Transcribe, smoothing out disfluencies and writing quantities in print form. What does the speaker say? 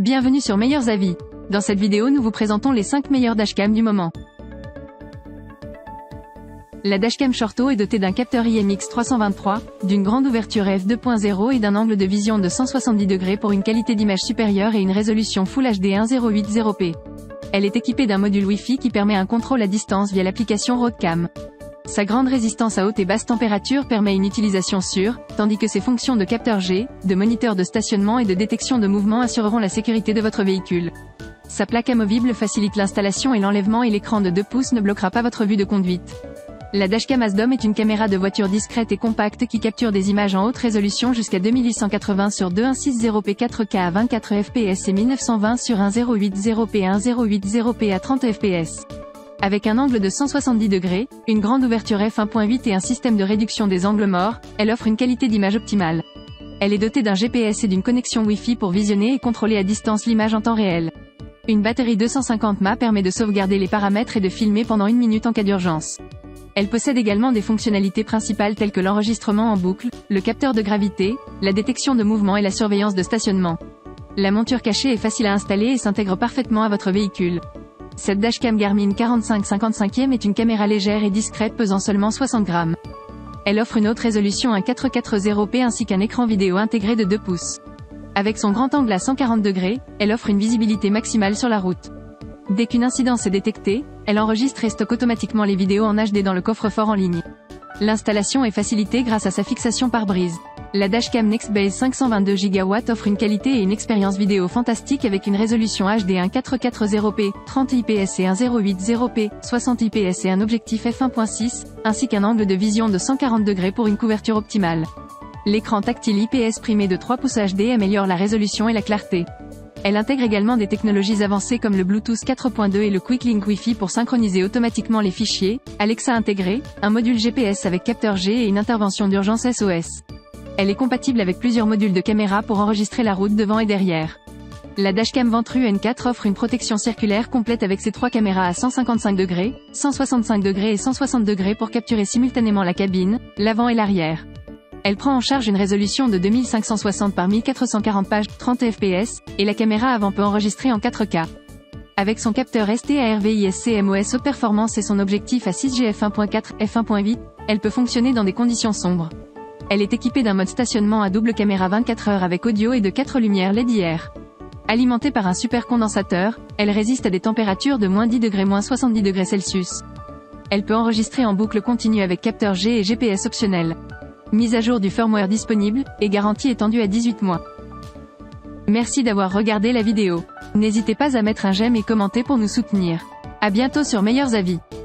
Bienvenue sur Meilleurs Avis. Dans cette vidéo nous vous présentons les 5 meilleurs dashcams du moment. La dashcam Shorto est dotée d'un capteur IMX323, d'une grande ouverture f2.0 et d'un angle de vision de 170 degrés pour une qualité d'image supérieure et une résolution Full HD 1080p. Elle est équipée d'un module Wi-Fi qui permet un contrôle à distance via l'application Roadcam. Sa grande résistance à haute et basse température permet une utilisation sûre, tandis que ses fonctions de capteur G, de moniteur de stationnement et de détection de mouvement assureront la sécurité de votre véhicule. Sa plaque amovible facilite l'installation et l'enlèvement et l'écran de 2 pouces ne bloquera pas votre vue de conduite. La dashcam ASDOM est une caméra de voiture discrète et compacte qui capture des images en haute résolution jusqu'à 2880 sur 2160p 4K à 24 fps et 1920 sur 1080p 1080p à 30 fps. Avec un angle de 170 degrés, une grande ouverture f1.8 et un système de réduction des angles morts, elle offre une qualité d'image optimale. Elle est dotée d'un GPS et d'une connexion Wi-Fi pour visionner et contrôler à distance l'image en temps réel. Une batterie 250 mAh permet de sauvegarder les paramètres et de filmer pendant 1 minute en cas d'urgence. Elle possède également des fonctionnalités principales telles que l'enregistrement en boucle, le capteur de gravité, la détection de mouvement et la surveillance de stationnement. La monture cachée est facile à installer et s'intègre parfaitement à votre véhicule. Cette dashcam Garmin 4555e est une caméra légère et discrète pesant seulement 60 grammes. Elle offre une haute résolution à 4K ainsi qu'un écran vidéo intégré de 2 pouces. Avec son grand angle à 140 degrés, elle offre une visibilité maximale sur la route. Dès qu'une incidence est détectée, elle enregistre et stocke automatiquement les vidéos en HD dans le coffre-fort en ligne. L'installation est facilitée grâce à sa fixation pare-brise. La dashcam Nextbase 522Go offre une qualité et une expérience vidéo fantastique avec une résolution HD 4K 30 IPS et 1080p, 60 IPS et un objectif f1.6, ainsi qu'un angle de vision de 140 degrés pour une couverture optimale. L'écran tactile IPS primé de 3 pouces HD améliore la résolution et la clarté. Elle intègre également des technologies avancées comme le Bluetooth 4.2 et le Quick Link Wi-Fi pour synchroniser automatiquement les fichiers, Alexa intégré, un module GPS avec capteur G et une intervention d'urgence SOS. Elle est compatible avec plusieurs modules de caméra pour enregistrer la route devant et derrière. La dashcam Ventru N4 offre une protection circulaire complète avec ses 3 caméras à 155 degrés, 165 degrés et 160 degrés pour capturer simultanément la cabine, l'avant et l'arrière. Elle prend en charge une résolution de 2560 par 1440 pages, 30 fps, et la caméra avant peut enregistrer en 4K. Avec son capteur ST-ARVIS-CMOS haute performance et son objectif à 6G f1.4, f1.8, elle peut fonctionner dans des conditions sombres. Elle est équipée d'un mode stationnement à double caméra 24 heures avec audio et de 4 lumières LED IR. Alimentée par un supercondensateur, elle résiste à des températures de -10 degrés -70 degrés Celsius. Elle peut enregistrer en boucle continue avec capteur G et GPS optionnel. Mise à jour du firmware disponible, et garantie étendue à 18 mois. Merci d'avoir regardé la vidéo. N'hésitez pas à mettre un j'aime et commenter pour nous soutenir. À bientôt sur Meilleurs Avis.